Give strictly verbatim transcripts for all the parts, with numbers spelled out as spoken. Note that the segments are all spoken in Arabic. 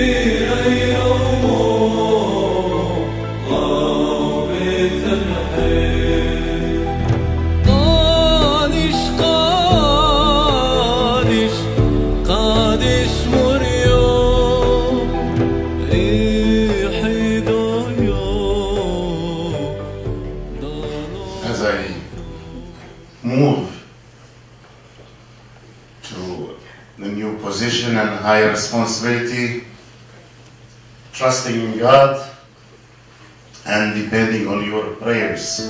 As I move to the new position and higher responsibility, trusting in God and depending on your prayers.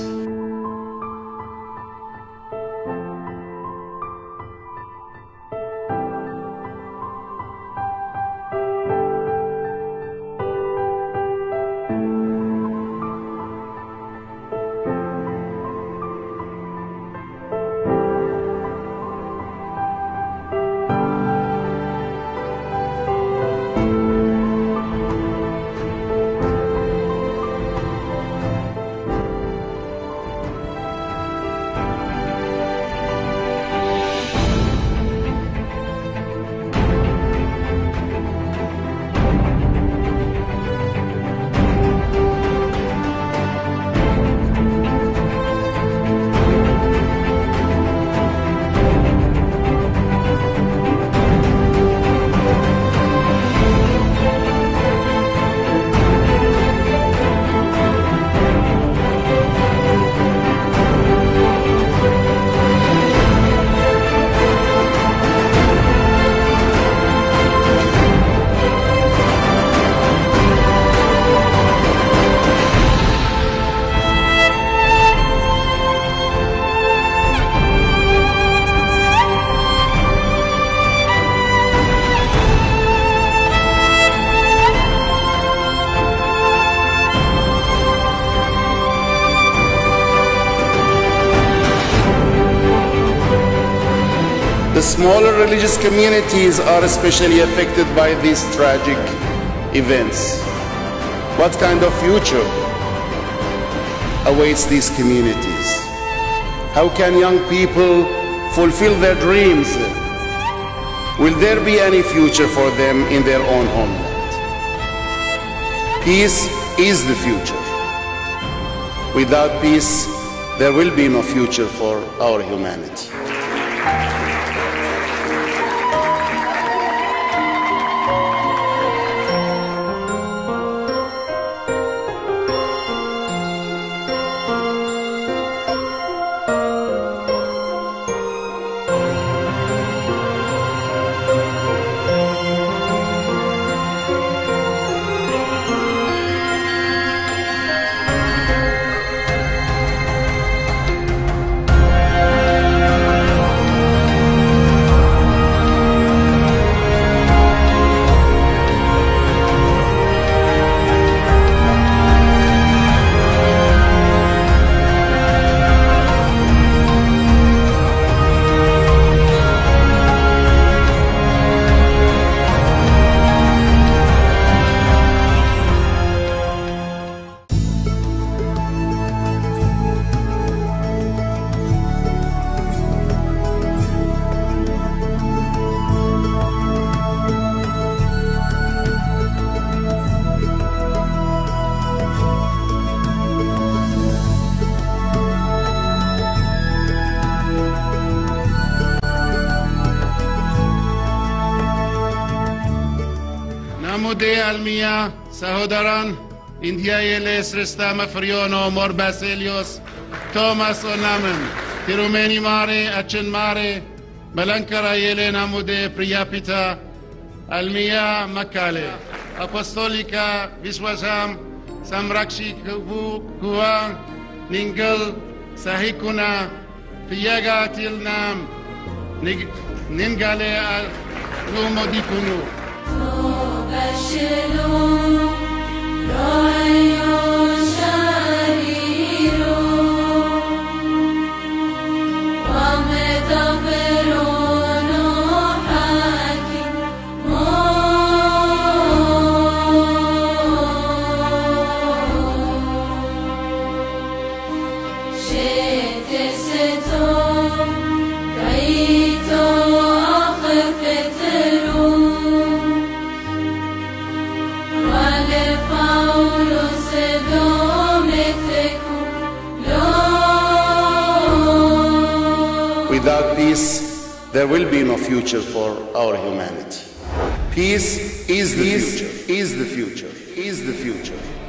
The smaller religious communities are especially affected by these tragic events. What kind of future awaits these communities? How can young people fulfill their dreams? Will there be any future for them in their own homeland? Peace is the future. Without peace, there will be no future for our humanity. نموده علمیا سهودران اندیای سرستا مفریونو مور باسیلیوس توماس اونامن تیرومنی ماره اچن ماره بلنکرا یله نموده پریاپیتا علمیا مکاله اپستولیکا ویسواسام سامرکشی کبو کوا نینگل ساهیکونا فیاگا تیلنام نینگاله لومو دیکونو بشلون رأيون شريرون ومدبرون حكيمون شئت ستون رأيتو أخفترون peace, there will be no future for our humanity. Peace is the future, is the future, is the future.